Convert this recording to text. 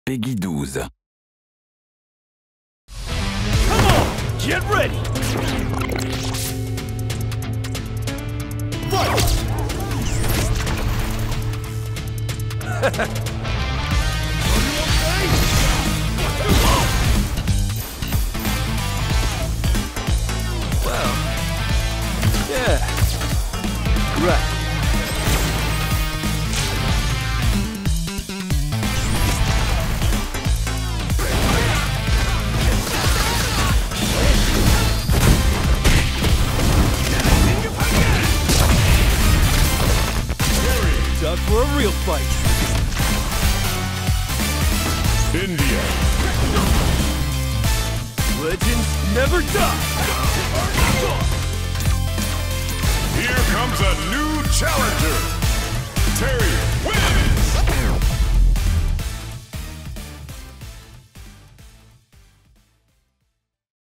Peggy 12. Come on, get ready. Fight. Well, yeah, right. Time for a real fight. India. Legends never die. Here comes a new challenger. Terry wins.